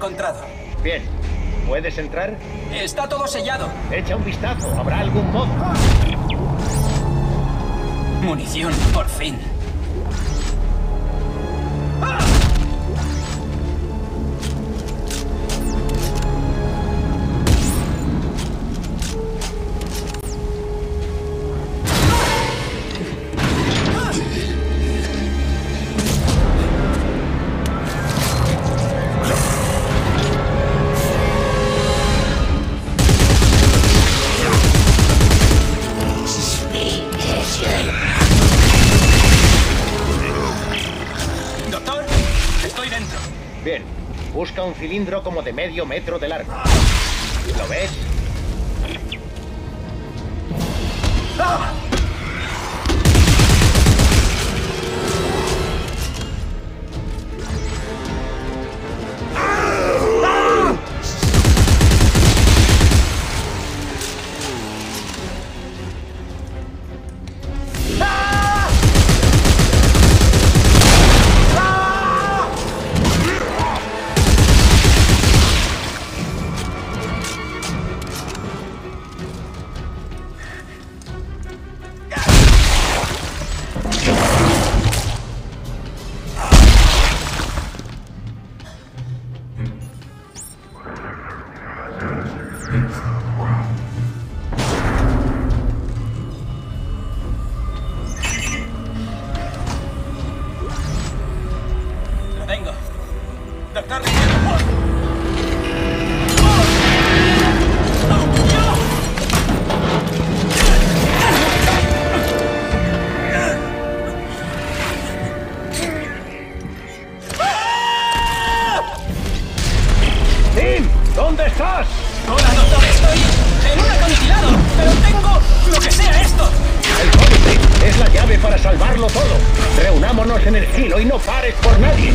encontrado. Bien. ¿Puedes entrar? Está todo sellado. Echa un vistazo. ¿Habrá algún mod? Munición, por fin. Doctor, estoy dentro. Bien. Busca un cilindro como de medio metro de largo. ¿Lo ves? ¡Ah! Lo tengo. Doctor, ¡Tim! ¿Dónde estás? hola, doctor, estoy en un acantilado, pero tengo lo que sea esto. El códice es la llave para salvarlo todo. Reunámonos en el giro y no pares por nadie.